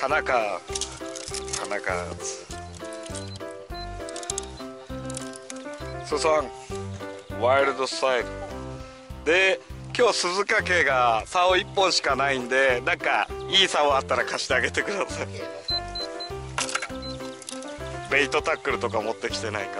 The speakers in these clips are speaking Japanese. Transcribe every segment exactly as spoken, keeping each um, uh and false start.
花か花かスーさんワイルドスタイルで、今日鈴掛けが竿いっぽんしかないんで、なんかいい竿あったら貸してあげてください。ベイトタックルとか持ってきてないから。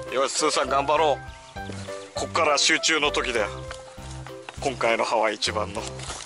よしスーさん頑張ろう。こっから集中の時だよ、今回のハワイ一番の。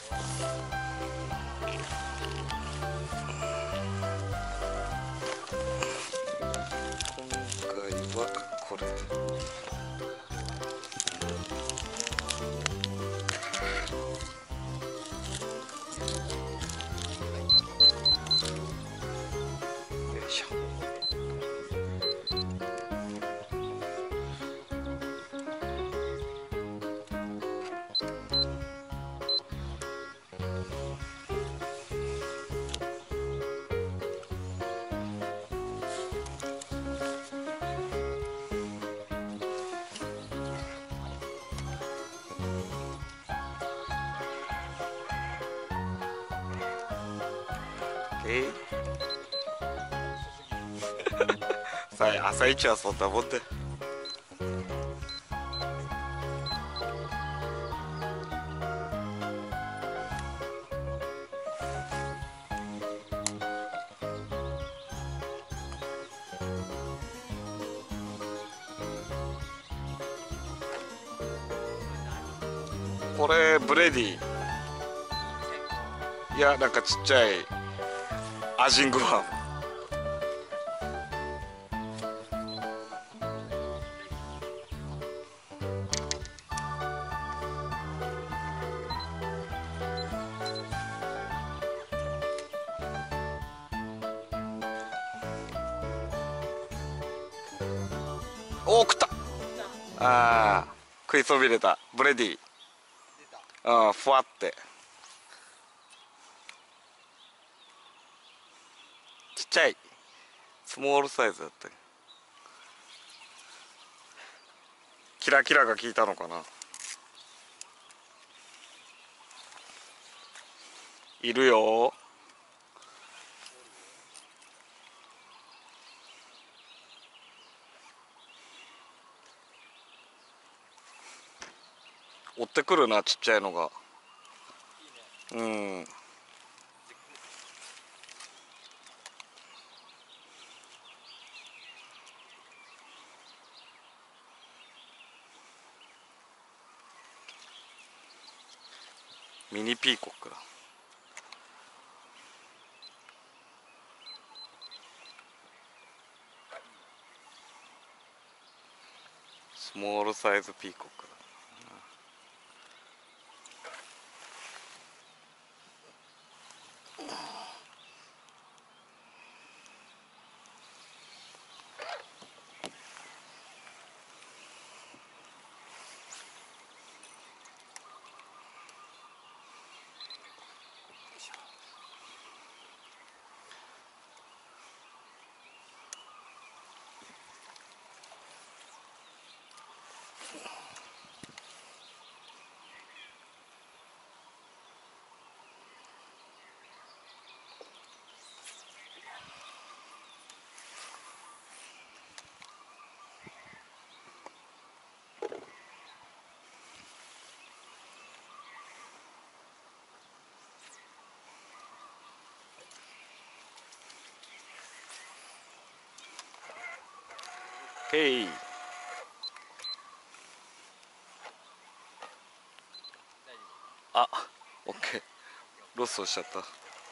さあ朝一はそんなもんで。これブレディ、いやなんかちっちゃいアジングワン。おお食った。ああ食いそびれたブレディ。うんふわってちっちゃいスモールサイズだった。キラキラが効いたのかな。いるよ。追ってくるなちっちゃいのが。うん。ミニピーコックだ。スモールサイズピーコックだ。へい。あ、オッケー。ロスをしちゃった。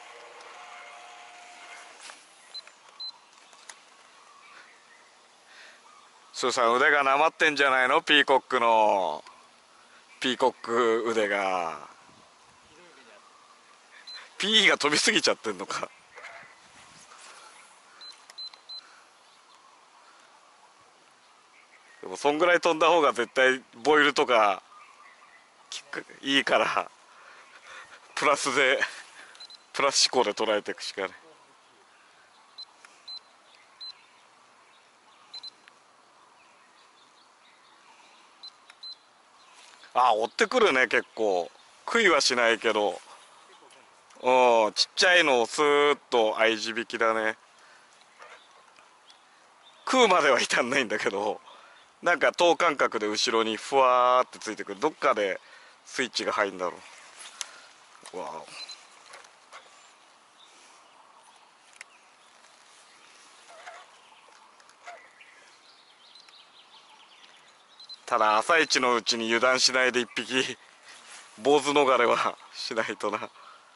スーさん腕がなまってんじゃないの、ピーコックのピーコック腕が。ピーが飛びすぎちゃってんのか。でもそんぐらい飛んだ方が絶対ボイルとかいいからプラスでプラス思考で捉えていくしかない。 あ、追ってくるね。結構食いはしないけど、うん、ちっちゃいのをスーッと合い地引きだね。食うまでは至んないんだけど、なんか等間隔で後ろにふわーってついてくる。どっかでスイッチが入るんだろう。わお。ただ朝一のうちに油断しないで一匹坊主逃れはしないとな。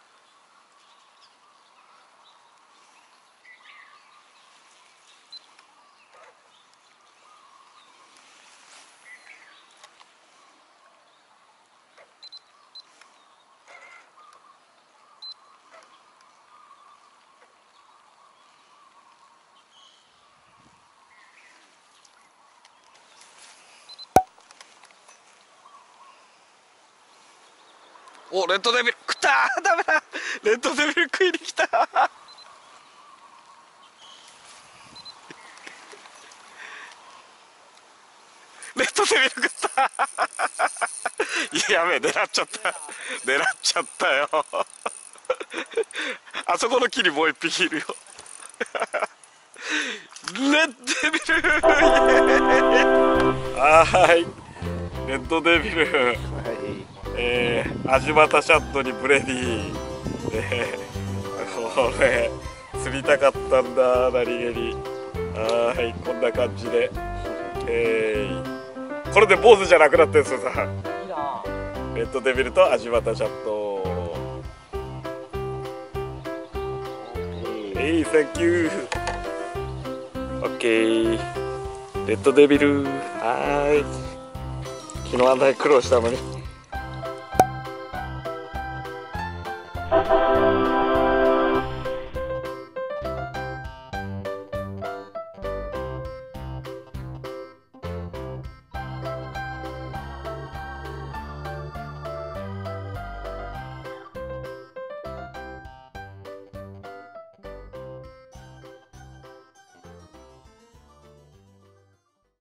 お、レッドデビル食ったー。ダメだ、レッドデビル食いに来たレッドデビル食ったやべえ、狙っちゃった狙っちゃったよあそこの木にもう一匹いるよレッドデビルイエーイ。はい、レッドデビル、はい、えー、アジバタシャットにブレディ、えー、これ釣りたかったんだ、何気に。はい、こんな感じで、えー、これで坊主じゃなくなってるんですよさ。レッドデビルとアジバタシャット。えい、センキュー。オッケー、レッドデビル。はーい、昨日あんなに苦労したのに。